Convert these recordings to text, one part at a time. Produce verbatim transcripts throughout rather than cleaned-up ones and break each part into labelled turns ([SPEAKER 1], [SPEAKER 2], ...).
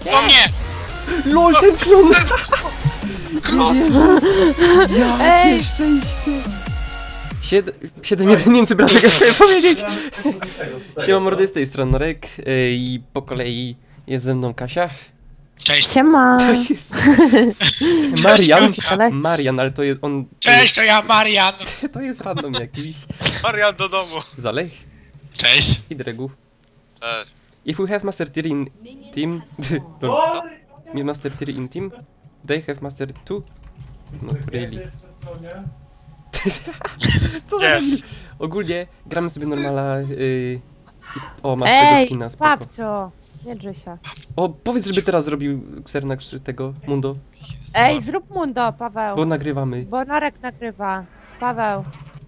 [SPEAKER 1] Do mnie!
[SPEAKER 2] LOL, ten klon!
[SPEAKER 1] Klon!
[SPEAKER 2] Jakie szczęście! siedem jeden Niemcy, brat, jak chciałem powiedzieć! Siema mordy, z tej strony Norek i po kolei jest ze mną Kasia.
[SPEAKER 1] Cześć!
[SPEAKER 3] Siema!
[SPEAKER 2] To jest Marian,
[SPEAKER 3] Ale-
[SPEAKER 2] Marian, ale to jest on...
[SPEAKER 1] Cześć, to ja Marian!
[SPEAKER 2] To jest random jakiś.
[SPEAKER 4] Marian do domu.
[SPEAKER 2] Zalech
[SPEAKER 1] Cześć!
[SPEAKER 2] i Dregu.
[SPEAKER 4] Cześć.
[SPEAKER 2] If we have master tier in team... Lol. Master tier in team, they have master two? Not really. Co za
[SPEAKER 4] Yes.
[SPEAKER 2] debil? Ogólnie gramy sobie normala. Yy, o, masz tego
[SPEAKER 3] Ej,
[SPEAKER 2] skina, spoko.
[SPEAKER 3] babcio! Nie drzyj się.
[SPEAKER 2] O, powiedz, żeby teraz zrobił Xernax tego Mundo,
[SPEAKER 3] Ej, zrób mundo, Paweł.
[SPEAKER 2] bo nagrywamy.
[SPEAKER 3] Bo Norek nagrywa. Paweł.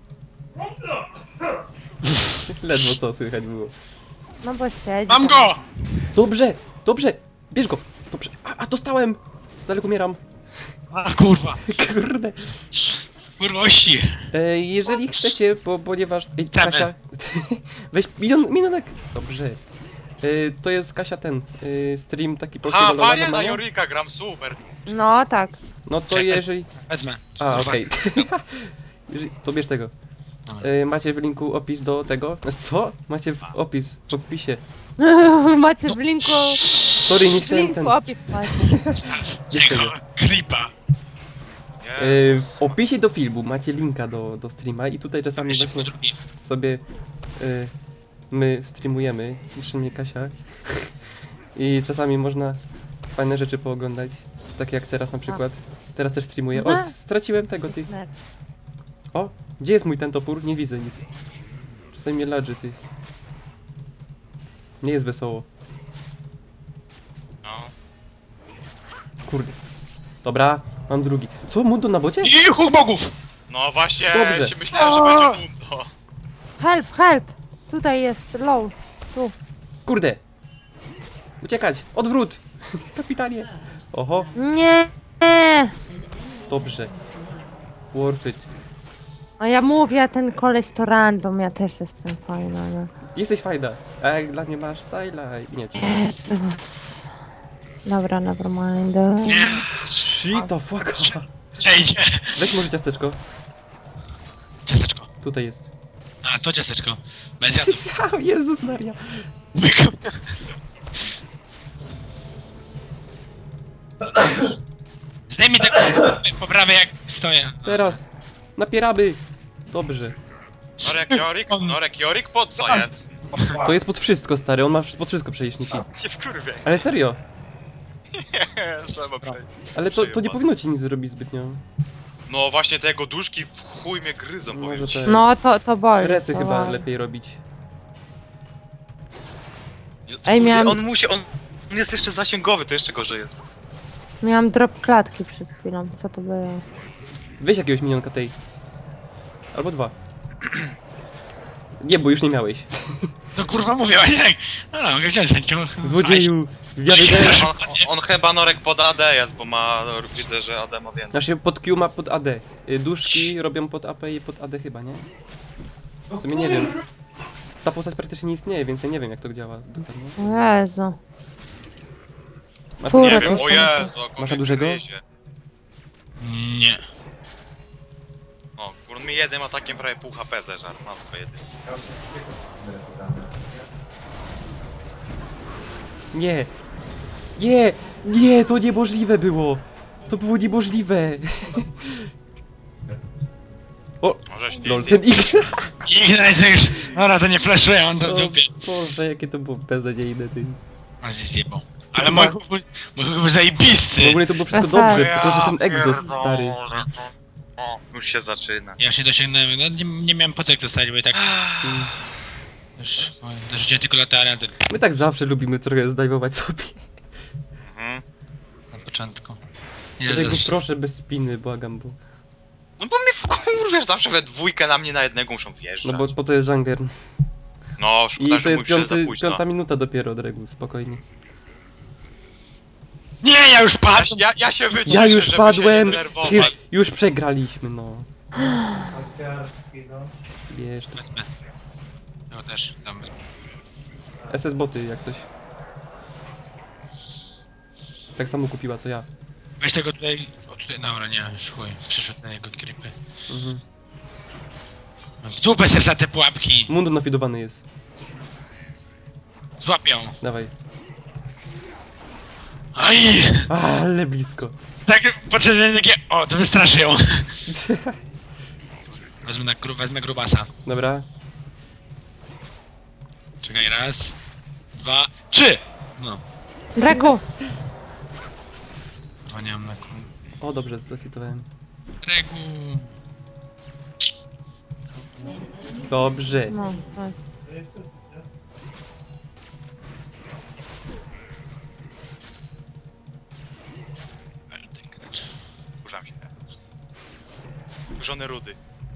[SPEAKER 2] Ledwo co słychać było.
[SPEAKER 3] No bo siedzi.
[SPEAKER 1] Mam
[SPEAKER 3] tam.
[SPEAKER 1] go!
[SPEAKER 2] Dobrze, dobrze, bierz go. Dobrze, a, a dostałem. Daleko umieram.
[SPEAKER 1] A kurwa!
[SPEAKER 2] Kurde.
[SPEAKER 1] Kurwości!
[SPEAKER 2] E, jeżeli chcecie, bo, ponieważ... Ej,
[SPEAKER 1] Chcemy.
[SPEAKER 2] Kasia, weź milion, milionek. Dobrze. E, to jest Kasia ten, e, stream taki polskiego
[SPEAKER 4] A,
[SPEAKER 2] Lola
[SPEAKER 4] Marian na
[SPEAKER 2] Romana.
[SPEAKER 4] Jorika gram, super.
[SPEAKER 3] No tak.
[SPEAKER 2] No to
[SPEAKER 1] Czekaj.
[SPEAKER 2] jeżeli...
[SPEAKER 1] Wezmę.
[SPEAKER 2] A,
[SPEAKER 1] Kurwa.
[SPEAKER 2] okej. Jeżeli- To bierz tego.
[SPEAKER 1] Dobra.
[SPEAKER 2] E, macie w linku opis do tego. Co? Macie w opis, w opisie.
[SPEAKER 3] Macie w linku.
[SPEAKER 2] Sorry, nie
[SPEAKER 3] W
[SPEAKER 2] chciałem ten.
[SPEAKER 3] linku opis macie.
[SPEAKER 2] Bierz
[SPEAKER 1] Jego
[SPEAKER 2] tego.
[SPEAKER 1] gripa!
[SPEAKER 4] Nie.
[SPEAKER 2] E, w opisie do filmu macie linka do, do streama i tutaj czasami
[SPEAKER 1] Jeszcze
[SPEAKER 2] właśnie
[SPEAKER 1] po drugie.
[SPEAKER 2] sobie e, my streamujemy, przynajmniej Kasia. I czasami można fajne rzeczy pooglądać. Tak jak teraz na przykład. Teraz też streamuję. O,
[SPEAKER 3] Aha.
[SPEAKER 2] straciłem tego, ty. O, gdzie jest mój ten topór? Nie widzę nic. Czasami mnie ladży, ty. Nie jest wesoło.
[SPEAKER 4] No.
[SPEAKER 2] Kurde. Dobra, mam drugi. Co, Mundo na bocie?
[SPEAKER 1] I huk bogów!
[SPEAKER 4] No właśnie,
[SPEAKER 2] Dobrze.
[SPEAKER 4] się myślałem, że będzie Mundo.
[SPEAKER 3] Help, help! Tutaj jest low. Tu.
[SPEAKER 2] Kurde. Uciekać. Odwrót. Kapitanie. Oho,
[SPEAKER 3] Nie. nie.
[SPEAKER 2] dobrze. Worth it.
[SPEAKER 3] A ja mówię, ten koleś to random, ja też jestem fajna, no.
[SPEAKER 2] Jesteś fajna. A jak dla mnie masz styla i nie.
[SPEAKER 3] Jezus. Dobra, nevermind.
[SPEAKER 1] Nie!
[SPEAKER 2] Shit the fuck up.
[SPEAKER 1] Przejdzie!
[SPEAKER 2] Weź może ciasteczko.
[SPEAKER 1] Ciasteczko.
[SPEAKER 2] Tutaj jest.
[SPEAKER 1] A, to ciasteczko. Bez jadu.
[SPEAKER 2] Jezus Maria.
[SPEAKER 1] Zdejmij tego poprawę jak stoję.
[SPEAKER 2] Teraz. Napieramy. Dobrze.
[SPEAKER 4] Norek Jorik, Norek Jorik, po co jest?
[SPEAKER 2] To jest pod wszystko, stary. On ma pod wszystko przejśniki.
[SPEAKER 4] Nie wkurwiaj.
[SPEAKER 2] Ale serio.
[SPEAKER 4] Nie, trzeba przejść.
[SPEAKER 2] Ale to, to nie
[SPEAKER 4] Przejebane.
[SPEAKER 2] powinno ci nic zrobić zbytnio.
[SPEAKER 4] No właśnie te jego duszki w chuj mnie gryzą,
[SPEAKER 2] Może
[SPEAKER 4] powiem ci.
[SPEAKER 2] tak.
[SPEAKER 3] No, to, to boli.
[SPEAKER 2] Resy
[SPEAKER 3] to
[SPEAKER 2] chyba
[SPEAKER 3] boli.
[SPEAKER 2] lepiej robić.
[SPEAKER 3] Ej,
[SPEAKER 4] Kurde,
[SPEAKER 3] miałam-
[SPEAKER 4] On musi, on, on jest jeszcze zasięgowy, to jeszcze gorzej jest.
[SPEAKER 3] Miałam drop klatki przed chwilą, co to było?
[SPEAKER 2] Weź jakiegoś minionka tej. Albo dwa. Nie, bo już nie miałeś.
[SPEAKER 1] No kurwa mówię, a nie! No, mogę wziąć z chęcią.
[SPEAKER 2] Złodzieju! Wiary
[SPEAKER 4] On, on chyba Norek pod A D jest, bo ma, widzę, że A D ma więcej.
[SPEAKER 2] Znaczy pod Q ma pod A D. Y, Duszki robią pod A P i pod A D chyba, nie? W sumie nie wiem. Ta postać praktycznie nie istnieje, więc ja nie wiem jak to działa. dokładnie.
[SPEAKER 3] Jezu.
[SPEAKER 2] Masz,
[SPEAKER 3] Kurde,
[SPEAKER 4] Nie
[SPEAKER 3] to
[SPEAKER 4] wiem, o
[SPEAKER 3] są-
[SPEAKER 4] Jezu, jak on
[SPEAKER 2] Masz
[SPEAKER 4] mnie
[SPEAKER 2] dużego?
[SPEAKER 4] gryzie.
[SPEAKER 1] Nie.
[SPEAKER 4] O, kurde, mi jednym atakiem prawie pół H P zeżar, mam swoje jedyne.
[SPEAKER 2] Nie! Nie! Nie! To niemożliwe było! To było niemożliwe! O!
[SPEAKER 4] Możesz nie
[SPEAKER 2] Lol,
[SPEAKER 4] zjeść.
[SPEAKER 2] ten X!
[SPEAKER 1] Ignite już. Dobra, to nie flashuję, mam to w dupie.
[SPEAKER 2] Boże, jakie to było beznadziejne, ty.
[SPEAKER 1] On się zjebał. Ale mój huk był, mój huk był zajebisty.
[SPEAKER 2] W ogóle to było wszystko
[SPEAKER 3] Wesoło.
[SPEAKER 2] dobrze, tylko że ten egzost
[SPEAKER 4] pierdolę.
[SPEAKER 2] stary.
[SPEAKER 4] O, już się zaczyna.
[SPEAKER 1] Ja się dosięgnąłem, no nie, nie miałem po co jak zostać, bo i tak... Już, dorzuciłem tylko latarę to
[SPEAKER 2] My tak zawsze lubimy trochę zdajmować sobie.
[SPEAKER 4] Mhm.
[SPEAKER 1] na początku.
[SPEAKER 2] Dlatego
[SPEAKER 1] Jezus.
[SPEAKER 2] proszę bez spiny, błagam, bo...
[SPEAKER 4] No bo mnie wkurwiasz, zawsze we dwójkę na mnie na jednego muszą wjeżdżać.
[SPEAKER 2] No bo po to jest żangler.
[SPEAKER 4] No,
[SPEAKER 2] I
[SPEAKER 4] szkoda,
[SPEAKER 2] to
[SPEAKER 4] że
[SPEAKER 2] jest
[SPEAKER 4] mój się za
[SPEAKER 2] piąty,
[SPEAKER 4] późno.
[SPEAKER 2] piąta minuta dopiero od reguły, spokojnie.
[SPEAKER 1] Nie, ja już
[SPEAKER 4] Ja,
[SPEAKER 1] padłem!
[SPEAKER 4] ja, ja się wycieszę,
[SPEAKER 2] Ja już
[SPEAKER 4] żeby
[SPEAKER 2] padłem!
[SPEAKER 4] się nie denerwować.
[SPEAKER 2] Już, już przegraliśmy, no. Wiesz, to
[SPEAKER 1] Wezmę. Ja też, tam wezmę.
[SPEAKER 2] S S boty jak coś. Tak samo kupiła co ja.
[SPEAKER 1] Weź tego tutaj... O tutaj, dobra, nie, już chuj. Przyszedł na jego creepy.
[SPEAKER 2] Mhm.
[SPEAKER 1] W dupę serca te pułapki!
[SPEAKER 2] Mundo nafidowany jest.
[SPEAKER 1] Złapią!
[SPEAKER 2] Dawaj.
[SPEAKER 1] Aj!
[SPEAKER 2] Ale blisko.
[SPEAKER 1] Tak, potrzebne takie... O, to wystraszy ją! Wezmę, na gru, wezmę grubasa.
[SPEAKER 2] Dobra.
[SPEAKER 1] Czekaj, raz, dwa, trzy! No.
[SPEAKER 3] Draku!
[SPEAKER 1] O, nie mam na kół.
[SPEAKER 2] O, dobrze, zresitowałem.
[SPEAKER 1] Regu.
[SPEAKER 2] Dobrze.
[SPEAKER 3] No, to jest.
[SPEAKER 4] Kurzam się. Kurzone rudy.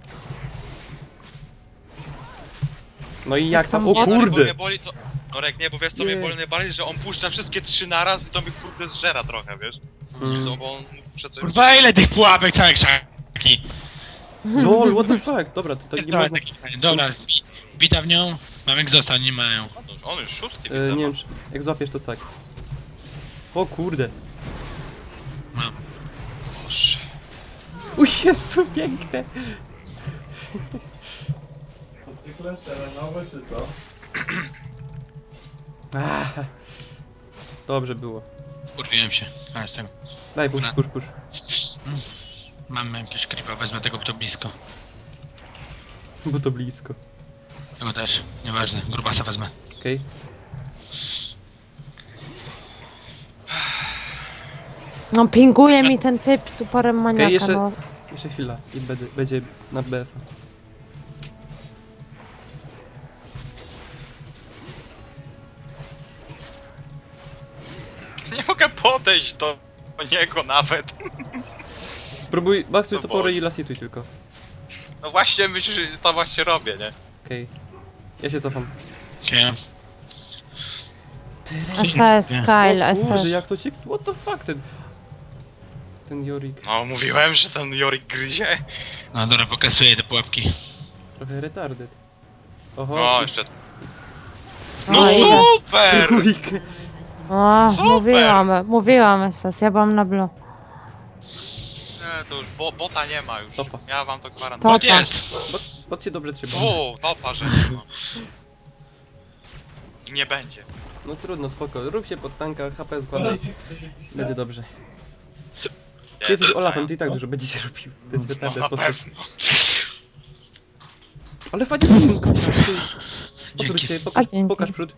[SPEAKER 2] No i jak tam?
[SPEAKER 3] tam
[SPEAKER 2] O
[SPEAKER 3] było?
[SPEAKER 4] Bo mnie
[SPEAKER 2] kurde!
[SPEAKER 4] boli to... Norek, nie, bo wiesz co
[SPEAKER 2] Nie.
[SPEAKER 4] mnie boli najbardziej, że on puszcza wszystkie trzy naraz i to mi kurde zżera trochę, wiesz?
[SPEAKER 2] Mm.
[SPEAKER 4] Co, bo on muszę coś...
[SPEAKER 1] Kurwa, ile tych pułapek, całe krzaki!
[SPEAKER 2] Lol, what the fuck? Dobra, to tak nie
[SPEAKER 1] Dobra,
[SPEAKER 2] można...
[SPEAKER 1] taki- dobra, bi- bita w nią, mamy jak został, nie mają.
[SPEAKER 4] On już szósty
[SPEAKER 2] E,
[SPEAKER 4] widzę,
[SPEAKER 2] nie wiem,
[SPEAKER 4] ma.
[SPEAKER 2] czy... jak złapiesz to tak. O kurde.
[SPEAKER 1] No.
[SPEAKER 4] Boże.
[SPEAKER 2] U Jezu, piękne.
[SPEAKER 5] Zwykle terenowe czy co?
[SPEAKER 2] Ah. Dobrze było.
[SPEAKER 1] Kurwiłem się. A, jestem.
[SPEAKER 2] Daj, push, push, push.
[SPEAKER 1] Mam jakiegoś creepa, wezmę tego, kto blisko.
[SPEAKER 2] Bo to blisko.
[SPEAKER 1] Tego też, nieważne, grubasa wezmę.
[SPEAKER 2] Okej.
[SPEAKER 3] No pinguje mi ten typ z uporem maniaka,
[SPEAKER 2] Okej, jeszcze-
[SPEAKER 3] no.
[SPEAKER 2] Jeszcze chwila i będzie, będzie na B F.
[SPEAKER 4] Nie mogę podejść do do niego nawet.
[SPEAKER 2] Spróbuj, baksuj
[SPEAKER 4] To
[SPEAKER 2] topory
[SPEAKER 4] boli.
[SPEAKER 2] i lasituj tylko.
[SPEAKER 4] No właśnie myślę, że to właśnie robię, nie?
[SPEAKER 2] Okej. Ja się cofam.
[SPEAKER 1] Okay.
[SPEAKER 3] S S, Kyle,
[SPEAKER 2] O
[SPEAKER 3] S
[SPEAKER 2] kurde,
[SPEAKER 3] S.
[SPEAKER 2] jak to cię... What the fuck, ten... Ten Jorik.
[SPEAKER 4] No mówiłem, że ten Jorik gryzie.
[SPEAKER 1] No dobra, pokasuję te pułapki.
[SPEAKER 2] Trochę retarded. Oho.
[SPEAKER 4] No jeszcze...
[SPEAKER 3] O,
[SPEAKER 4] No
[SPEAKER 3] idę.
[SPEAKER 4] super!
[SPEAKER 2] Trójkę.
[SPEAKER 3] O,
[SPEAKER 4] Super.
[SPEAKER 3] mówiłam, mówiłam S S, ja byłam na blu.
[SPEAKER 4] Nie, to już bo, bota nie ma już.
[SPEAKER 2] Topa.
[SPEAKER 4] Ja wam to gwarantuję.
[SPEAKER 3] Topa.
[SPEAKER 1] To jest!
[SPEAKER 2] Bot, bot się dobrze trzyma.
[SPEAKER 4] O, topa, że nie ma. I nie będzie.
[SPEAKER 2] No trudno, spoko. Rób się pod tanka, H P składaj. Będzie dobrze. Ty jesteś Olafem, ty i tak dużo będziecie robił. To jest
[SPEAKER 4] No
[SPEAKER 2] retarded
[SPEAKER 4] na
[SPEAKER 2] postać.
[SPEAKER 4] pewno.
[SPEAKER 2] Ale fajnie zrobił, Kasia. Ty. Odwróć
[SPEAKER 1] Dzięki.
[SPEAKER 2] się,
[SPEAKER 3] A,
[SPEAKER 2] pokaż,
[SPEAKER 3] dzięki.
[SPEAKER 2] pokaż przód.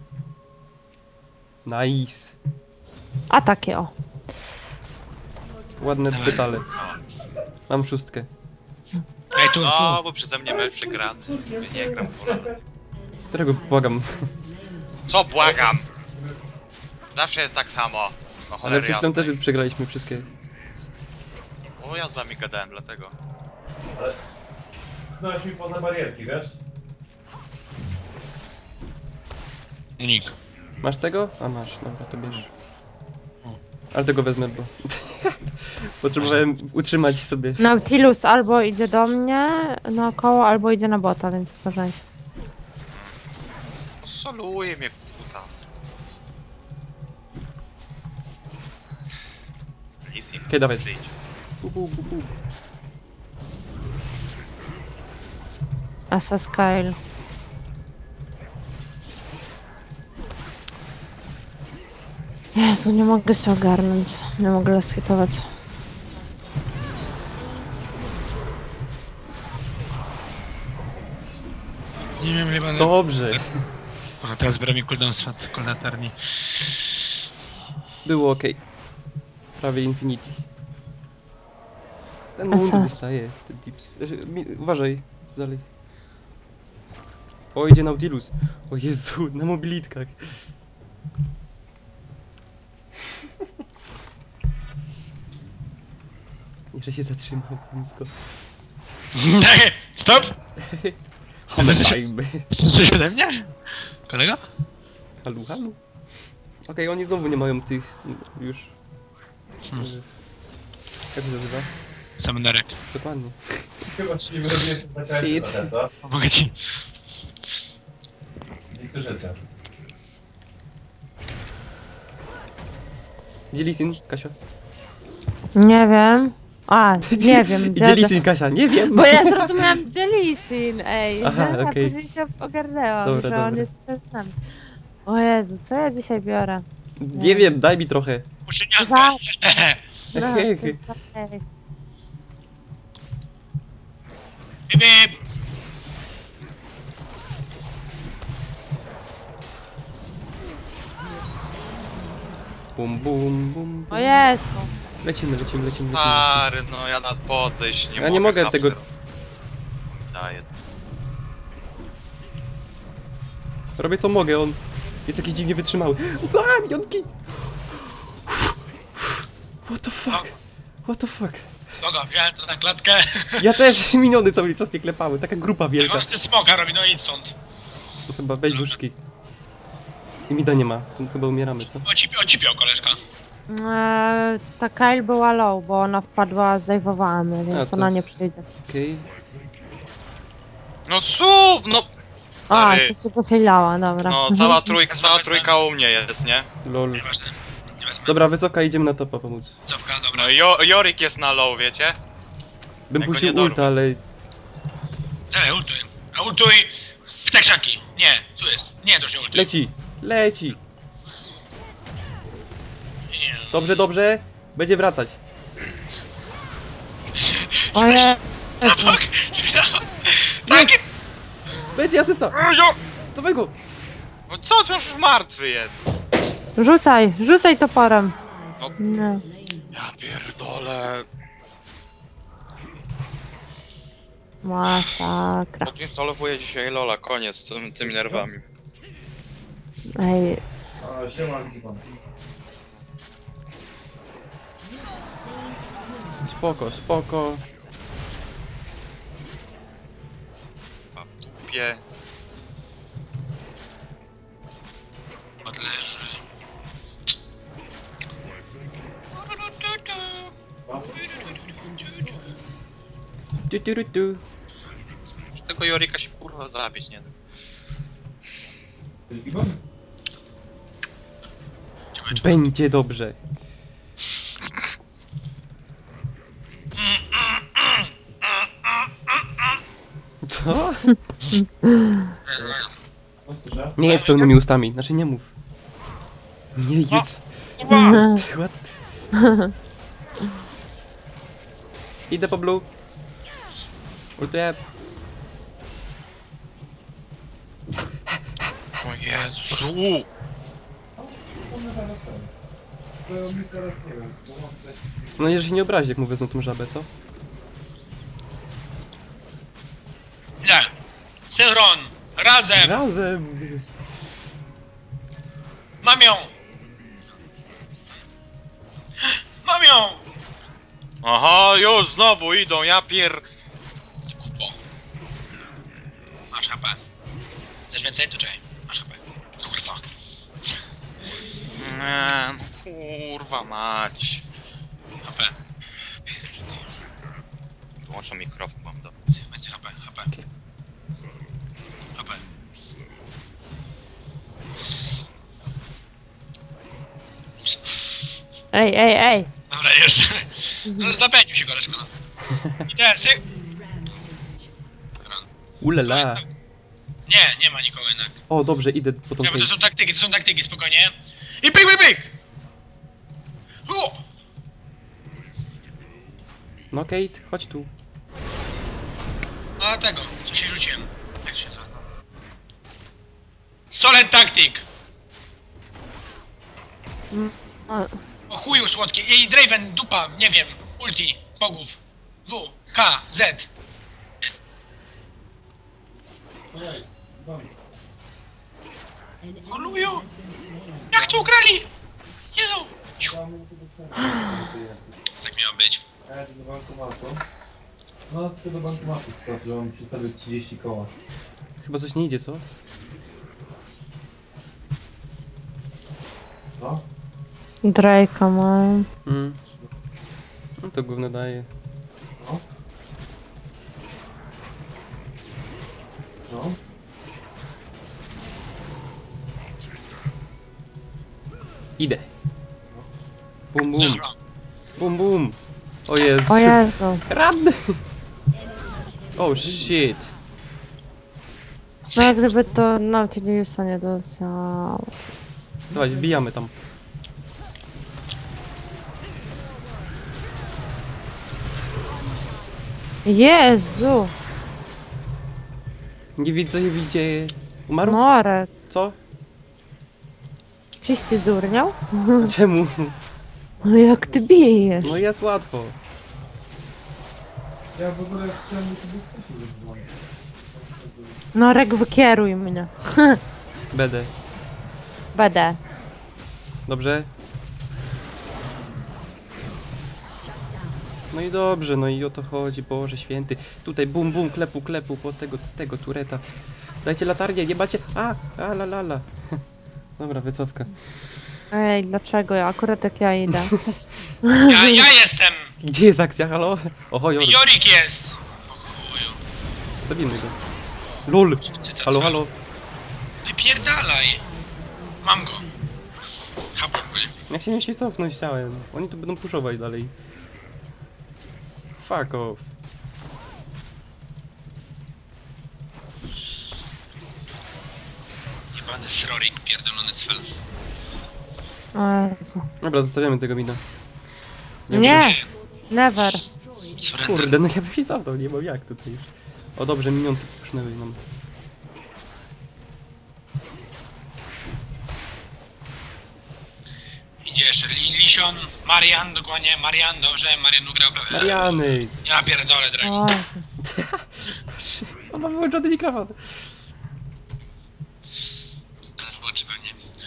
[SPEAKER 2] Nice.
[SPEAKER 3] A takie o.
[SPEAKER 2] Ładne
[SPEAKER 1] Dawaj.
[SPEAKER 2] detale. Mam szóstkę.
[SPEAKER 1] Ej, tu,
[SPEAKER 4] No,
[SPEAKER 1] tu.
[SPEAKER 4] bo przeze mnie mecz przegrany. Nie gram w Polaka.
[SPEAKER 2] Którego błagam.
[SPEAKER 4] Co błagam? Zawsze jest tak samo. No
[SPEAKER 2] Ale
[SPEAKER 4] cholery
[SPEAKER 2] przed chwilą
[SPEAKER 4] jasnej.
[SPEAKER 2] też przegraliśmy wszystkie.
[SPEAKER 4] O, ja z wami gadałem, dlatego.
[SPEAKER 5] No mi poza barierki, wiesz?
[SPEAKER 1] Unik.
[SPEAKER 2] Masz tego? A masz, dobra, to bierz. Ale tego wezmę, bo... Potrzebowałem utrzymać sobie.
[SPEAKER 3] Nautilus albo idzie do mnie naokoło, albo idzie na bota, więc uważaj.
[SPEAKER 4] Soluje mnie kutas. Lissim.
[SPEAKER 2] Okej, dawaj.
[SPEAKER 4] Przyjdź.
[SPEAKER 2] Pu, pu, pu, pu.
[SPEAKER 3] S S, Kyle. Jezu, nie mogę się ogarnąć. Nie mogę rozhitować.
[SPEAKER 1] Nie wiem, chyba...
[SPEAKER 2] Dobrze.
[SPEAKER 1] Może teraz biorę mi cooldown z latarni.
[SPEAKER 2] Było ok. Prawie Infinity. Ten
[SPEAKER 3] A
[SPEAKER 2] mundo
[SPEAKER 3] sens.
[SPEAKER 2] dostaje, ten tips. Znaczy, mi- Uważaj, dalej. O, idzie Nautilus. O Jezu, na mobilitkach. Jeszcze się zatrzymał blisko.
[SPEAKER 1] Stop!
[SPEAKER 2] Ale
[SPEAKER 1] jesteś-
[SPEAKER 2] fajny.
[SPEAKER 1] Czy coś ode mnie? Kolega?
[SPEAKER 2] Halu, halu. Okej, oni znowu nie mają tych... już...
[SPEAKER 1] Hmm.
[SPEAKER 2] y, Jak się nazywa?
[SPEAKER 1] Samenerek.
[SPEAKER 2] Dokładnie.
[SPEAKER 5] Chyba ci nie wyrobię na
[SPEAKER 2] Shit.
[SPEAKER 5] trochę, co?
[SPEAKER 1] Pomogę ci.
[SPEAKER 5] Nie słyszycie.
[SPEAKER 2] Gdzie Lee Sin, Kasia?
[SPEAKER 3] Nie wiem. A, nie wiem.
[SPEAKER 2] Gdzie Lee Sin, Kasia? Nie wiem.
[SPEAKER 3] Bo ja zrozumiałam gdzie Lee Sin, ej.
[SPEAKER 2] Aha,
[SPEAKER 3] A
[SPEAKER 2] okej.
[SPEAKER 3] później się ogarnęłam,
[SPEAKER 2] Dobra,
[SPEAKER 3] że on
[SPEAKER 2] dobra.
[SPEAKER 3] jest przed nami. O Jezu, co ja dzisiaj biorę?
[SPEAKER 2] Nie wiem, daj mi trochę.
[SPEAKER 1] Muszyniankę.
[SPEAKER 3] No,
[SPEAKER 2] Hej,
[SPEAKER 3] to
[SPEAKER 2] hej.
[SPEAKER 3] jest okej.
[SPEAKER 1] Bip, bip.
[SPEAKER 2] Bum, bum, bum.
[SPEAKER 3] O Jezu.
[SPEAKER 2] Lecimy, lecimy, lecimy, lecimy.
[SPEAKER 4] Stary, no ja nad podejść nie
[SPEAKER 2] Ja
[SPEAKER 4] mogę.
[SPEAKER 2] nie mogę
[SPEAKER 4] zawsze
[SPEAKER 2] tego-
[SPEAKER 4] Daję.
[SPEAKER 2] Robię co mogę, on jest jakiś dziwnie wytrzymały. A, minionki! What the fuck? What the fuck?
[SPEAKER 1] Spoko, wziąłem to na klatkę.
[SPEAKER 2] Ja też miniony cały czas mnie klepały, taka grupa
[SPEAKER 1] Jak
[SPEAKER 2] wielka.
[SPEAKER 1] on chce smoka robi, no idź stąd.
[SPEAKER 2] To chyba weź duszki. I mida nie ma, to chyba umieramy, co?
[SPEAKER 1] Ocipi, ocipiał koleżka.
[SPEAKER 3] Eee, ta Kyle była low, bo ona wpadła, zdejmowała mnie,
[SPEAKER 2] A,
[SPEAKER 3] więc
[SPEAKER 2] co?
[SPEAKER 3] ona nie przyjdzie.
[SPEAKER 2] Okej.
[SPEAKER 4] No sup, no.
[SPEAKER 3] A,
[SPEAKER 4] Stary,
[SPEAKER 3] to się pochylała, dobra.
[SPEAKER 4] no cała trójka, cała trójka u mnie jest, nie?
[SPEAKER 2] Lol.
[SPEAKER 1] Nieważne. Nie wezmę.
[SPEAKER 2] Dobra, wysoka, idziemy na topa pomóc.
[SPEAKER 1] Cofka, dobra.
[SPEAKER 4] No i jo Jorik jest na low, wiecie?
[SPEAKER 2] Bym
[SPEAKER 4] Ja go
[SPEAKER 2] puścił
[SPEAKER 4] nie dorwę.
[SPEAKER 2] ulta, ale...
[SPEAKER 1] Dawaj, ultuj. A ultuj w te krzaki. Nie, tu jest. Nie, to już nie ultuj.
[SPEAKER 2] Leci! Leci!
[SPEAKER 1] Nie.
[SPEAKER 2] Dobrze, dobrze. Będzie wracać.
[SPEAKER 3] O Jezu.
[SPEAKER 1] Tak, tak.
[SPEAKER 2] Będzie asysta!
[SPEAKER 4] Ozio!
[SPEAKER 2] Dawaj go!
[SPEAKER 4] No co, to już martwy jest?
[SPEAKER 3] Rzucaj, rzucaj toporem.
[SPEAKER 4] No,
[SPEAKER 3] No.
[SPEAKER 4] ja pierdolę.
[SPEAKER 3] Masakra.
[SPEAKER 4] Odinstalowuję dzisiaj Lola, koniec z tym, tymi nerwami.
[SPEAKER 3] Ej,
[SPEAKER 5] A, siema, Iwan.
[SPEAKER 2] Spoko, spoko.
[SPEAKER 4] A w dupie.
[SPEAKER 1] Odleży.
[SPEAKER 2] Tu, tu, tu, tu.
[SPEAKER 4] Tego Jorika się kurwa zabić, nie?
[SPEAKER 5] To jest Iwan?
[SPEAKER 2] Będzie dobrze. Co?
[SPEAKER 5] No, słyszę?
[SPEAKER 2] Nie jest pełnymi ustami, znaczy nie mów. Nie jest.
[SPEAKER 1] Kurwa!
[SPEAKER 2] What? Idę po blue. Ultuję.
[SPEAKER 4] O Jezu!
[SPEAKER 5] To mi teraz nie wiem, bo mam też...
[SPEAKER 2] No nie, że się nie obrazi, jak mu wezmą tą żabę, co?
[SPEAKER 1] Nie. Synchron! Razem!
[SPEAKER 2] Razem!
[SPEAKER 1] Mam ją! Mam ją!
[SPEAKER 4] Aha, już znowu idą, ja pier...
[SPEAKER 1] Ty kupo. Masz H P. Chcesz więcej? To czekaj. Masz H P. Kurwa.
[SPEAKER 4] Nie, kurwa mać.
[SPEAKER 1] H P.
[SPEAKER 4] Wyłączam mikrofon, mam do...
[SPEAKER 1] Będzie H P, H P.
[SPEAKER 2] Okej.
[SPEAKER 1] H P.
[SPEAKER 3] ej, ej, ej.
[SPEAKER 1] Dobra, jest. No, zapędził się koleżko. No. Idę, syk.
[SPEAKER 2] Ulala.
[SPEAKER 1] Nie, nie ma nikogo jednak.
[SPEAKER 2] O, dobrze, idę po tą
[SPEAKER 1] Nie, bo to
[SPEAKER 2] tej.
[SPEAKER 1] są taktyki, to są taktyki, spokojnie. I pyk, pyk, pyk! U!
[SPEAKER 2] No Kate, chodź tu.
[SPEAKER 1] A tego, co się rzuciłem. Jak się nazywa? Solid Tactic!
[SPEAKER 3] O,
[SPEAKER 1] O chuju słodkie. Jej Draven, dupa, nie wiem. Ulti, bogów. W, K, Z.
[SPEAKER 5] Ojej, Iwan.
[SPEAKER 1] Oluju! Jak to ugrali? Jezu!
[SPEAKER 5] Ja mówię, że to jest.
[SPEAKER 1] Tak miało być.
[SPEAKER 5] A ja do bankomatu. No, chcę do bankomatu sprawdzę, że mam przy sobie trzydzieści koła.
[SPEAKER 2] Chyba coś nie idzie, co?
[SPEAKER 5] Co?
[SPEAKER 3] Drake'a mam.
[SPEAKER 2] Mm. No to gówno daje.
[SPEAKER 5] No? No?
[SPEAKER 2] Idę. Bum, bum. Bum, bum. O Jezu.
[SPEAKER 3] O Jezu.
[SPEAKER 2] Radny. Oh shit.
[SPEAKER 3] No jak gdyby to Nautiliusa nie doleciało.
[SPEAKER 2] Dawaj, wbijamy tam.
[SPEAKER 3] Jezu!
[SPEAKER 2] Nie widzę, nie widzę. Umarł?
[SPEAKER 3] Norek.
[SPEAKER 2] Co?
[SPEAKER 3] Czyś ty zdurniał?
[SPEAKER 2] Czemu?
[SPEAKER 3] No jak ty bijesz?
[SPEAKER 2] No jest łatwo.
[SPEAKER 5] Ja w ogóle chciałem do ciebie wcześniej zadzwonić.
[SPEAKER 3] Norek, wykieruj mnie.
[SPEAKER 2] Będę.
[SPEAKER 3] Będę.
[SPEAKER 2] Dobrze? No i dobrze, no i o to chodzi, Boże Święty. Tutaj bum bum, klepu klepu po tego, tego tureta. Dajcie latarnię, nie macie... A, a la la la. Dobra, wycofka.
[SPEAKER 3] Ej, dlaczego? Ja akurat jak ja idę.
[SPEAKER 1] Ja, ja jestem!
[SPEAKER 2] Gdzie jest akcja, halo? Oho, Jorik.
[SPEAKER 1] Jorik jest! O chuju.
[SPEAKER 2] Zabijmy go. Lul.
[SPEAKER 1] Cyca,
[SPEAKER 2] Halo,
[SPEAKER 1] co?
[SPEAKER 2] halo.
[SPEAKER 1] Wypierdalaj! Mam go. Hapłem go, nie?
[SPEAKER 2] Jak się nie się cofnąć chciałem. Oni tu będą puszować dalej. Fuck off.
[SPEAKER 1] Jebany srorik, pierdolony cfel.
[SPEAKER 3] O Jezu.
[SPEAKER 2] Dobra, zostawiamy tego mina.
[SPEAKER 3] Nie! Never.
[SPEAKER 1] Surrender.
[SPEAKER 2] Kurde, no ja bym się cofnął, nie mam jak tutaj. O dobrze, minionki pusznęły nam.
[SPEAKER 1] Idzie jeszcze Li Lision, Marian, dokładnie, Marian, dobrze, Marian ugrał.
[SPEAKER 2] Mariany!
[SPEAKER 1] Ja pierdolę, drogi.
[SPEAKER 3] O Jezu.
[SPEAKER 2] On ma wyłączony mikrofon.
[SPEAKER 1] Teraz włączy pewnie.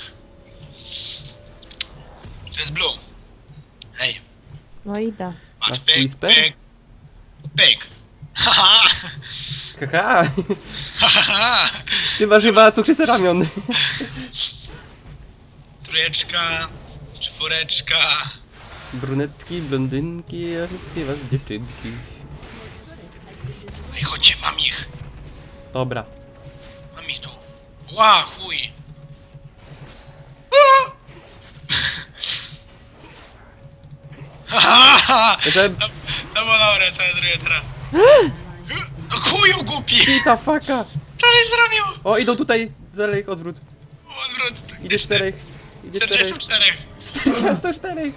[SPEAKER 1] To jest blue. Hej,
[SPEAKER 3] No idę.
[SPEAKER 1] patrz,
[SPEAKER 2] Last
[SPEAKER 1] pyk,
[SPEAKER 2] whisper?
[SPEAKER 1] pyk, pyk. Haha,
[SPEAKER 2] Haha!
[SPEAKER 1] haha.
[SPEAKER 2] Ty masz chyba cukrzycę ramion.
[SPEAKER 1] Trójeczka, czwóreczka.
[SPEAKER 2] Brunetki, blondynki, a wszystkie was dziewczynki.
[SPEAKER 1] Ej, chodźcie, mam ich.
[SPEAKER 2] Dobra.
[SPEAKER 1] Mam ich tu. Ła, chuj. Haha,
[SPEAKER 2] Jestem...
[SPEAKER 1] to, to było dobre, to jest drugie teraz. No chuju głupi!
[SPEAKER 2] Kita faka!
[SPEAKER 1] Co żeś zrobił?
[SPEAKER 2] O, idą tutaj! Zalej, odwrót.
[SPEAKER 1] Odwrót.
[SPEAKER 2] Idzie czterech. Idzie czterech.
[SPEAKER 1] czterdzieści cztery.
[SPEAKER 2] czterdzieści czterech.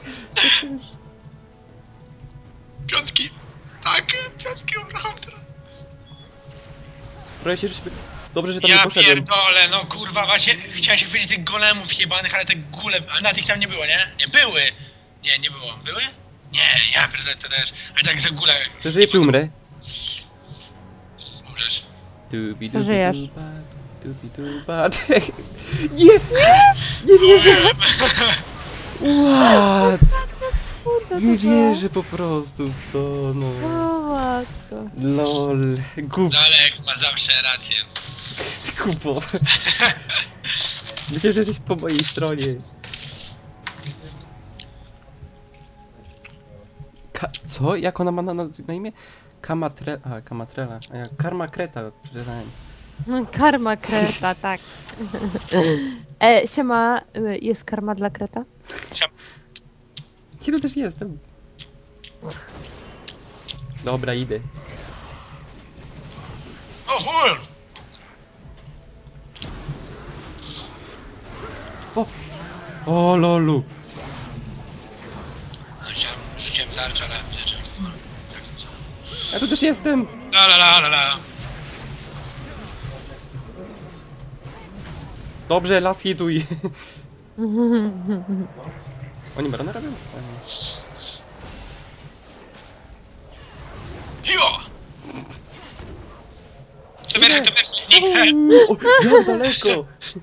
[SPEAKER 1] Piątki. Tak, piątki uruchom teraz.
[SPEAKER 2] Trochę się, żeśmy... Dobrze, że tam nie
[SPEAKER 1] Ja
[SPEAKER 2] poszedłem.
[SPEAKER 1] pierdolę, no kurwa, właśnie chciałem się chwycić tych golemów jebanych, ale te gule, ale na tych tam nie było, nie? Nie, były! Nie, nie było. Były? Nie, ja pierdolę to też. Ale tak za gule.
[SPEAKER 2] Przeżyję czy umrę?
[SPEAKER 1] Umrzesz.
[SPEAKER 2] Dubi, dubi,
[SPEAKER 3] Żyjesz.
[SPEAKER 2] duba, dubi, duba. Nie! Nie! Nie wierzę! What? Nie wierzę po prostu w to, no.
[SPEAKER 3] O matko.
[SPEAKER 2] Lol. Głup...
[SPEAKER 1] Zalek ma zawsze rację.
[SPEAKER 2] Ty kupo. Myślę, że jesteś po mojej stronie. Ka co? Jak ona ma na, na, na imię? Kamatrela. A, Kamatrela. A ja Karma Kreta przeczytałem.
[SPEAKER 3] No, karma kreta, tak. E, siema, y, jest karma dla kreta?
[SPEAKER 2] Ja tu też jestem. Dobra, idę.
[SPEAKER 1] O chuj!
[SPEAKER 2] O! O lolu!
[SPEAKER 1] Chciałem, rzuciłem tarczę, ale...
[SPEAKER 2] Ja tu też jestem!
[SPEAKER 1] La la la la la.
[SPEAKER 2] Dobrze, las hituj. Oni barona robią?
[SPEAKER 1] Jo! To pierwszy, to pierwszy. Nie.
[SPEAKER 2] O, jak daleko!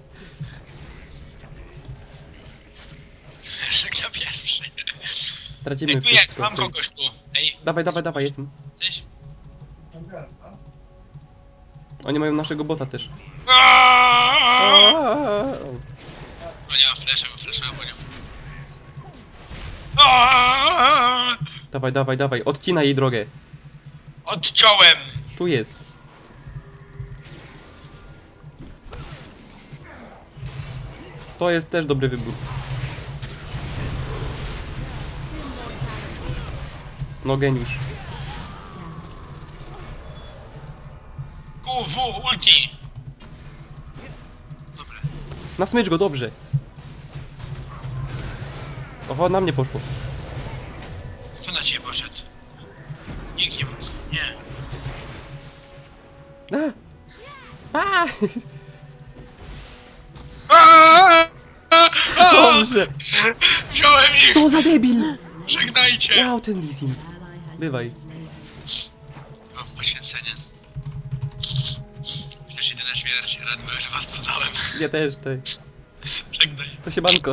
[SPEAKER 1] Pierwszy, kto pierwszy.
[SPEAKER 2] Tracimy
[SPEAKER 1] Ej, tu jest,
[SPEAKER 2] wszystko.
[SPEAKER 1] mam kogoś tu. Ej,
[SPEAKER 2] Dawaj, dawaj, dawaj, jestem.
[SPEAKER 1] jesteś?
[SPEAKER 2] Oni mają naszego bota też.
[SPEAKER 1] Aaaa!
[SPEAKER 2] Aaaa!
[SPEAKER 1] O nie, mam flasha, mam flasha, bo nie. Aaaa!
[SPEAKER 2] Dawaj, dawaj, dawaj, odcinaj jej drogę.
[SPEAKER 1] Odciąłem!
[SPEAKER 2] Tu jest. To jest też dobry wybór. No geniusz.
[SPEAKER 1] Q, W, ulti. Dobra.
[SPEAKER 2] Na smycz go, dobrze. Oho, na mnie poszło.
[SPEAKER 1] Kto na ciebie poszedł? Nikt nie mógł. Nie.
[SPEAKER 2] A! A!
[SPEAKER 1] Aaaa! Aaaa!
[SPEAKER 2] Dobrze!
[SPEAKER 1] Wziąłem ich!
[SPEAKER 2] Co za debil!
[SPEAKER 1] Żegnajcie!
[SPEAKER 2] Wow, ten leasing. Bywaj.
[SPEAKER 1] O, poświęcenie. Też idę na śmierć. Rad byłem, że was poznałem.
[SPEAKER 2] Ja też, też.
[SPEAKER 1] Żegnaj.
[SPEAKER 2] To się banko.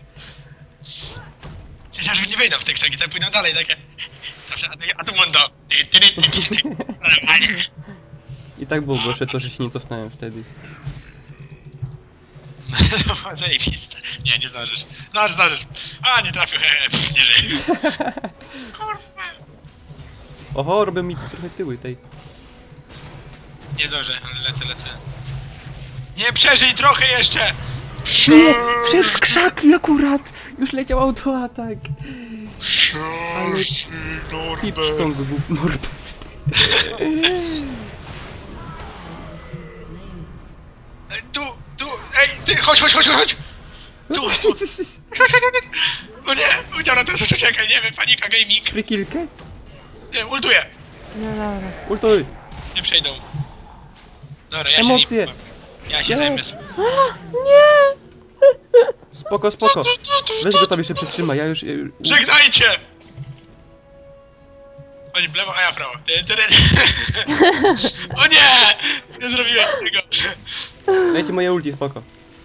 [SPEAKER 1] Chociaż już nie wejdą w te krzaki, tak pójdą dalej, takie... Zawsze, a tu- a tu mundo. Ty, ty, ty, ty, ty, ty. Normalnie.
[SPEAKER 2] I tak było gorsze to, że się nie cofnąłem wtedy.
[SPEAKER 1] No, zajebiste. Nie, nie zdążysz. Zdążysz, zdążysz. A, nie trafił, hehe, pff, nie żyje. Kurwa.
[SPEAKER 2] Oho, robią mi trochę tyły tej.
[SPEAKER 1] Nie zdążę, ale lecę, lecę. Nie przeżyj trochę jeszcze!
[SPEAKER 2] Nie! Wszedł w krzaki akurat! Już leciał autoatak. Ale pipsztąg był Norbert.
[SPEAKER 1] Ej, Tu, tu, ej, ty, chodź, chodź, chodź, chodź! Tu, tu, chodź, chodź, chodź, chodź. No nie, udział na ten coś, uciekaj, nie wiem, panika gaming.
[SPEAKER 2] Frikilkę?
[SPEAKER 1] Nie, ultuję.
[SPEAKER 3] No dobra.
[SPEAKER 2] Ultuj!
[SPEAKER 1] Nie przejdą. Dobra, ja
[SPEAKER 2] Emocje.
[SPEAKER 1] się nie... Ja się
[SPEAKER 2] Nie.
[SPEAKER 1] zajmę...
[SPEAKER 3] Nie!
[SPEAKER 2] Spoko, spoko. Weź go tam jeszcze przytrzymaj, ja już... Ja już...
[SPEAKER 1] Żegnajcie! Oni w lewo, a ja w prawo. Ty, ty, ty. O nie! Nie zrobiłem tego.
[SPEAKER 2] Dajcie moje ulti, spoko.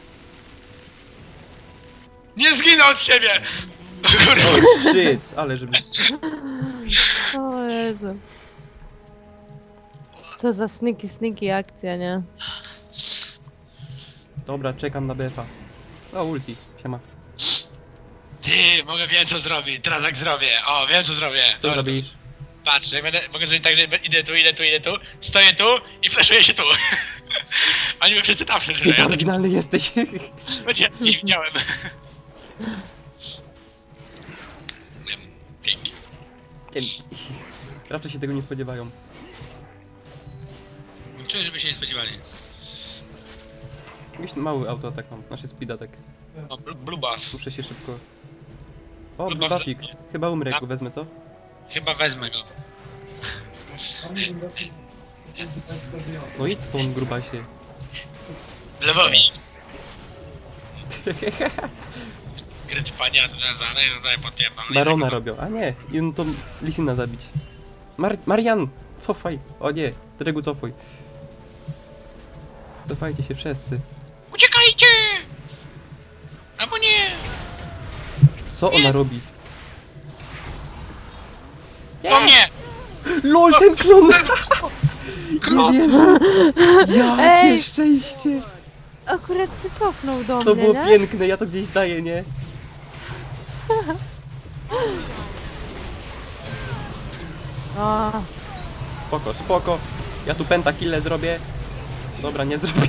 [SPEAKER 1] Nie zginę od ciebie! O kurwa.
[SPEAKER 2] O shit, ale żeby...
[SPEAKER 3] O Jezu. Co za sneaky, sneaky akcja, nie?
[SPEAKER 2] Dobra, czekam na B F A. O, ulti, siema.
[SPEAKER 1] Ty, mogę wiem co zrobić, teraz tak zrobię. O, wiem co zrobię.
[SPEAKER 2] Co
[SPEAKER 1] Dobra,
[SPEAKER 2] robisz?
[SPEAKER 1] patrz, jak będę, mogę zrobić tak, że idę tu, idę tu, idę tu, stoję tu i flashuję się tu. Oni by wszyscy tam
[SPEAKER 2] Ty
[SPEAKER 1] flashują,
[SPEAKER 2] tam
[SPEAKER 1] ja tak
[SPEAKER 2] oryginalny jesteś.
[SPEAKER 1] będzie gdzieś widziałem. Wiem, Dzięki.
[SPEAKER 2] Dzięki. Raczej się tego nie spodziewają.
[SPEAKER 1] Czuję, żeby się nie spodziewali.
[SPEAKER 2] Jakiś mały autoatak mam, znaczy speed attack.
[SPEAKER 1] O, bl- blue buff.
[SPEAKER 2] Muszę się szybko... O,
[SPEAKER 1] Blue buff
[SPEAKER 2] buffik.
[SPEAKER 1] za-
[SPEAKER 2] Chyba umrę, jak go wezmę, co?
[SPEAKER 1] Chyba wezmę go.
[SPEAKER 2] No idź stąd, grubasie.
[SPEAKER 1] Lewowi. Gry trwania nawiązane, no daj podpierdam.
[SPEAKER 2] Barona robią. A nie, i on to Lisina zabić. Mar Marian! Cofaj! O nie, Dregu cofuj. Cofajcie się wszyscy.
[SPEAKER 1] Uciekajcie! Albo nie!
[SPEAKER 2] Co ona robi?
[SPEAKER 1] Po mnie!
[SPEAKER 2] LOL, ten klon!
[SPEAKER 1] Klon!
[SPEAKER 2] Nie wierzę! Jakie
[SPEAKER 3] Ej!
[SPEAKER 2] szczęście!
[SPEAKER 3] Akurat się cofnął do
[SPEAKER 2] To
[SPEAKER 3] mnie,
[SPEAKER 2] było
[SPEAKER 3] nie?
[SPEAKER 2] piękne, ja to gdzieś daję, nie?
[SPEAKER 3] O,
[SPEAKER 2] Spoko, spoko. Ja tu pentakillę zrobię. Dobra, nie zrobię.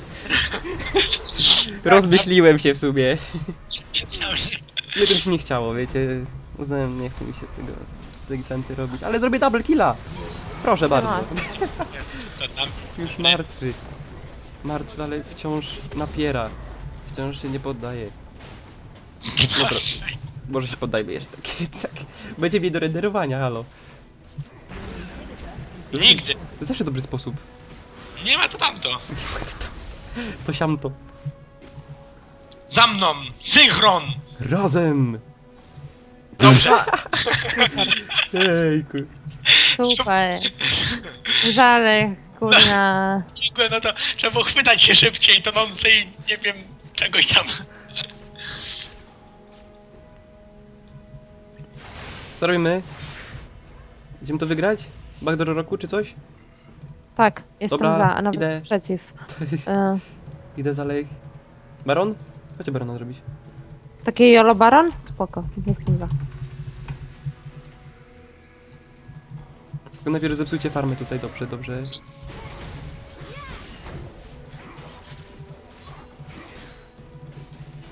[SPEAKER 2] Rozmyśliłem się w sumie. W sumie to mi się nie chciało, wiecie. Uznałem, nie chce mi się tego tej planty robić. Ale zrobię double killa! Proszę bardzo.
[SPEAKER 1] Co tam?
[SPEAKER 2] Już martwy. Martwy, ale wciąż napiera. Wciąż się nie poddaje. Dobra. Może się poddajmy jeszcze tak. tak. Będzie mnie do renderowania, halo.
[SPEAKER 1] Nigdy!
[SPEAKER 2] To jest zawsze dobry sposób.
[SPEAKER 1] Nie ma to tamto!
[SPEAKER 2] To siamto.
[SPEAKER 1] Za mną! Synchron!
[SPEAKER 2] Razem!
[SPEAKER 1] Dobrze!
[SPEAKER 2] Ejku.
[SPEAKER 3] super. Żale, kurna.
[SPEAKER 1] Dziękuję, no to trzeba było chwytać się szybciej, tonącej, nie wiem, czegoś tam.
[SPEAKER 2] Co robimy? Idziemy to wygrać? Backdoor roku czy coś?
[SPEAKER 3] Tak, jestem
[SPEAKER 2] Dobra,
[SPEAKER 3] za, a nawet
[SPEAKER 2] idę.
[SPEAKER 3] przeciw. E,
[SPEAKER 2] Idę dalej. Baron? Chodźcie Barona zrobić.
[SPEAKER 3] Taki Jolo Baron? Spoko, jestem za.
[SPEAKER 2] Tylko najpierw zepsujcie farmy tutaj, dobrze, dobrze.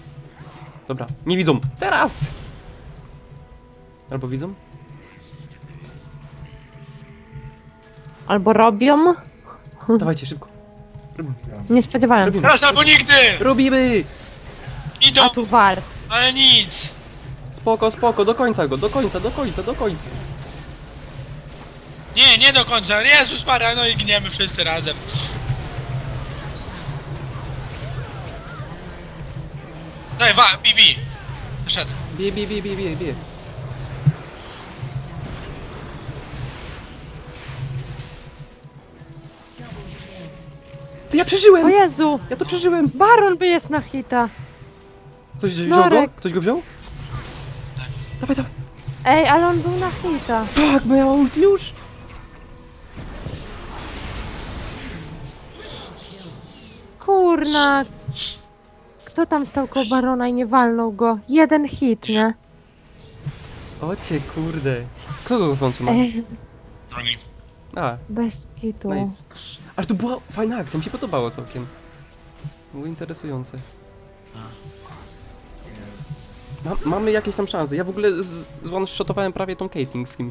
[SPEAKER 2] Dobra, nie widzą. Teraz! Albo widzą?
[SPEAKER 3] Albo robią?
[SPEAKER 2] Dawajcie, szybko.
[SPEAKER 3] Nie spodziewałem się.
[SPEAKER 2] Robimy.
[SPEAKER 1] Raz albo nigdy!
[SPEAKER 2] Robimy!
[SPEAKER 1] Idą,
[SPEAKER 3] A tu war.
[SPEAKER 1] ale nic!
[SPEAKER 2] Spoko, spoko, do końca go, do końca, do końca, do końca.
[SPEAKER 1] Nie, nie do końca. Jezus Maria, no i gniemy wszyscy razem. Daj, wa, Bibi. Szedł.
[SPEAKER 2] Bie, bie, bie, bie, bie, bie. To ja
[SPEAKER 3] O
[SPEAKER 2] przeżyłem!
[SPEAKER 3] Jezu!
[SPEAKER 2] Ja to przeżyłem!
[SPEAKER 3] Baron by jest na hita.
[SPEAKER 2] Ktoś wziął go?
[SPEAKER 3] Norek.
[SPEAKER 2] Ktoś go wziął? Dawaj, dawaj.
[SPEAKER 3] Ej, ale on był na hita.
[SPEAKER 2] Fuck, bo ja mam ult już!
[SPEAKER 3] Kurna. Kto tam stał koło Barona i nie walnął go? Jeden hit, nie?
[SPEAKER 2] Ocie, kurde. Kto go w końcu ma?
[SPEAKER 3] Ej,
[SPEAKER 1] Oni.
[SPEAKER 2] A,
[SPEAKER 3] bez hitu.
[SPEAKER 2] nice. Ale to była fajna akcja, mi się podobało całkiem. Było interesujące. Ma, mamy jakieś tam szanse. Ja w ogóle z- zone-shotowałem prawie tą Caitlyn z kimś.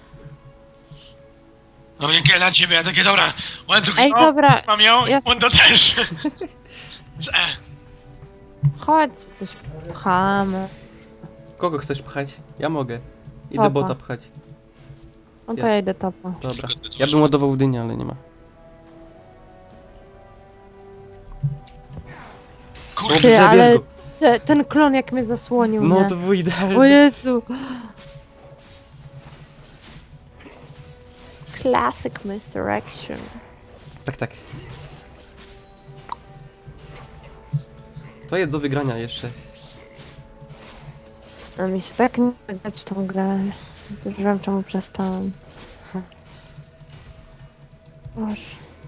[SPEAKER 1] No dzięki dla ciebie, ja takie dobra. Łańcuch,
[SPEAKER 3] Ej,
[SPEAKER 1] o,
[SPEAKER 3] dobra,
[SPEAKER 1] mam ją,
[SPEAKER 3] ja-
[SPEAKER 1] on to też. C.
[SPEAKER 3] Chodź, coś pchamy.
[SPEAKER 2] Kogo chcesz pchać? Ja mogę. Idę
[SPEAKER 3] Topa.
[SPEAKER 2] bota pchać.
[SPEAKER 3] No to ja idę topa.
[SPEAKER 2] Dobra. Ja bym ładował w dynię, ale nie ma.
[SPEAKER 1] Kurde,
[SPEAKER 2] Dobrze,
[SPEAKER 3] Ty, ale
[SPEAKER 2] bierz go.
[SPEAKER 3] te, ten klon jak mnie zasłonił,
[SPEAKER 2] No
[SPEAKER 3] nie?
[SPEAKER 2] to był
[SPEAKER 3] O
[SPEAKER 2] idealny.
[SPEAKER 3] Jezu. Classic misdirection.
[SPEAKER 2] Tak, tak. To jest do wygrania jeszcze.
[SPEAKER 3] A mi się tak nie chce grać w tą grę. Już wiem czemu przestałam. Boże.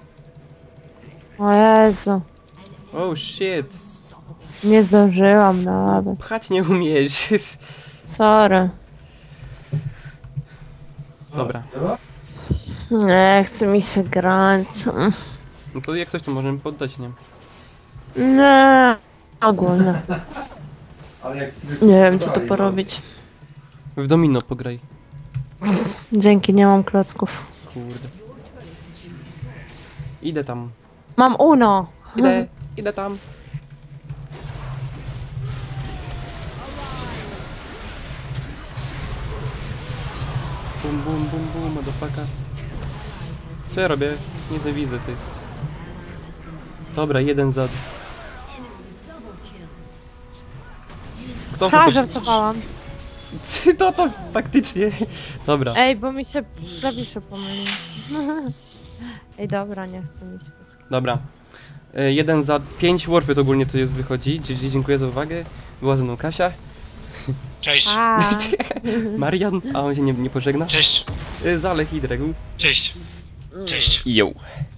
[SPEAKER 3] O Jezu.
[SPEAKER 2] Oh shit.
[SPEAKER 3] Nie zdążyłam nawet.
[SPEAKER 2] Pchać nie umiesz.
[SPEAKER 3] Sorry.
[SPEAKER 2] Dobra.
[SPEAKER 3] Nie chce mi się grać.
[SPEAKER 2] No to jak coś to możemy poddać, nie?
[SPEAKER 3] Nie. Ogólnie.
[SPEAKER 5] Ale jak
[SPEAKER 3] Nie wiem co tu porobić.
[SPEAKER 2] W domino pograj.
[SPEAKER 3] Dzięki, nie mam klocków.
[SPEAKER 2] Kurde. Idę tam.
[SPEAKER 3] Mam Uno.
[SPEAKER 2] Idę, idę tam. Bum, bum, bum, bum, motherfucker. Co ja robię? Nie zawidzę ty. Dobra, jeden za... Kto
[SPEAKER 3] Ha,
[SPEAKER 2] to...
[SPEAKER 3] żartowałam.
[SPEAKER 2] To to faktycznie. Dobra.
[SPEAKER 3] Ej, bo mi się klawisze pomyliły. Ej, dobra, nie chcę mi się.
[SPEAKER 2] Dobra. E, jeden za pięć warfy to ogólnie to jest wychodzi. G G, dziękuję za uwagę. Była ze mną Kasia,
[SPEAKER 1] cześć.
[SPEAKER 3] A.
[SPEAKER 2] Marian, a on się nie, nie pożegna.
[SPEAKER 1] Cześć.
[SPEAKER 2] E, Zalech i Dregu.
[SPEAKER 1] Cześć. Cześć.
[SPEAKER 2] Jo.